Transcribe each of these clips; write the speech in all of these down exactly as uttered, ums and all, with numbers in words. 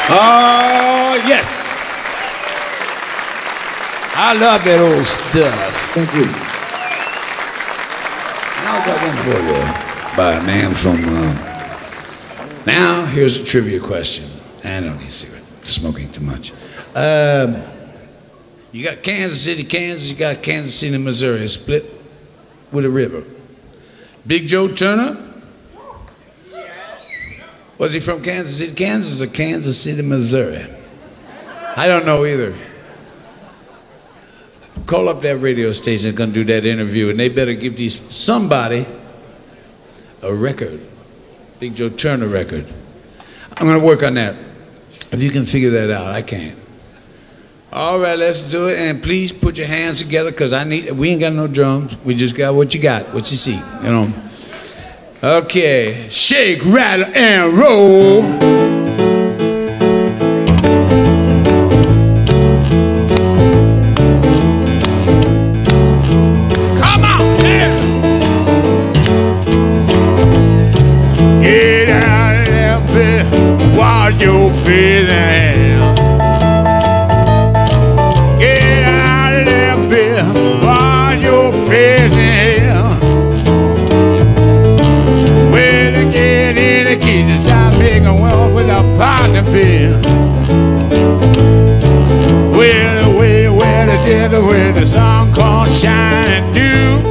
Oh, yes. I love that old stuff. Thank you. Now I got one for you by a man from. Uh, now, here's a trivia question. I don't need a cigarette. Smoking too much. Um, you got Kansas City, Kansas. You got Kansas City, Missouri. It's split with a river. Big Joe Turner. Was he from Kansas City, Kansas, or Kansas City, Missouri? I don't know either. Call up that radio station that's gonna do that interview, and they better give these somebody a record, Big Joe Turner record. I'm gonna work on that. If you can figure that out, I can't. All right, let's do it, and please put your hands together, cause I need. We ain't got no drums. We just got what you got, what you see, you know. Okay, shake, rattle, and roll. Come on, yeah. Get out of there, bitch, while you're feeling. Get out of there, bitch, while you're feeling. Just stop making well with a party pill. Where the way, where the dead, where the sun can't shine and do.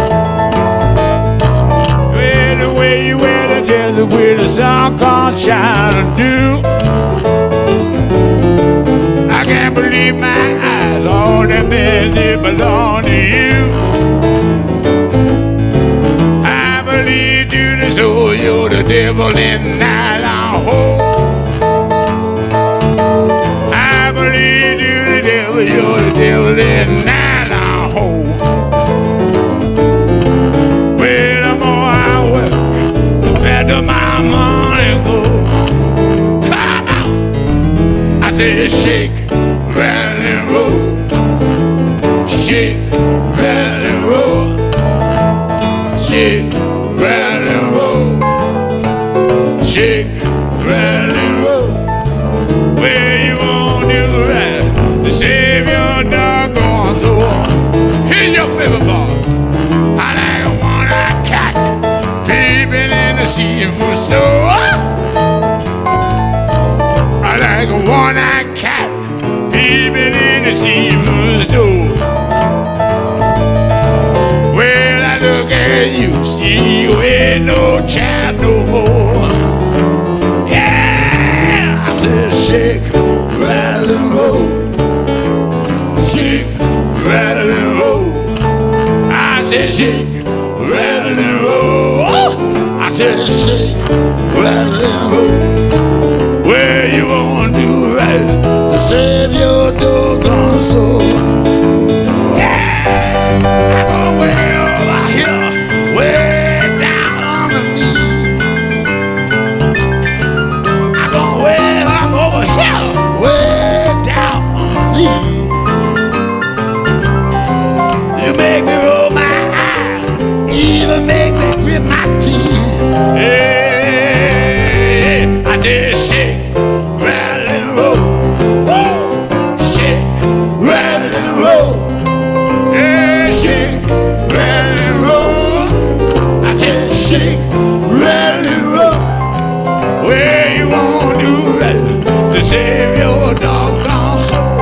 Where the way, where the dead, where the sun can't shine and do. I can't believe my eyes, all that men, they belong to you. So you're the devil in nylon hole. I believe you're the devil, you're the devil in nylon hole. Well, the more I work, the faster my money goes. Come on! I said shake, rattle and roll. Shake, rattle and roll. Shake, rattle and roll. Shake, rattle and roll. Where you won't do right to save your doggone soul. Here's your favorite ball. I like a one-eyed cat peeping in the seafood store. I like a one-eyed cat peeping in the seafood store. Well, I look at you, see you ain't no child no more. Shake, rattle and roll. Shake, rattle and roll. I said shake, rattle and roll. I said shake, rattle and roll. Where you won't do right to save your doggone soul. Yeah, I go way over here, way down on the knee. I go way up over here, way down on the knee. You make me roll my eyes, even make me grit my teeth. Hey, I just shake, rattle and roll. Woo! Shake, rattle and roll. Hey, shake, rattle and roll. I just shake, rattle and roll. Where you won't do right to save your doggone soul.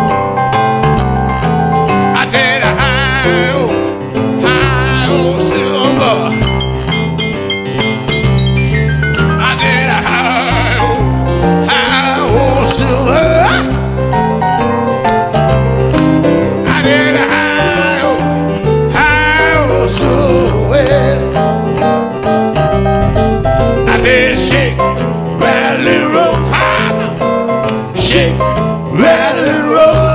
I said a high old, high old silver. I said a high old, high old silver. I did a high old, high old silver. I said shake, rattle and roll. Shake, rattle and roll.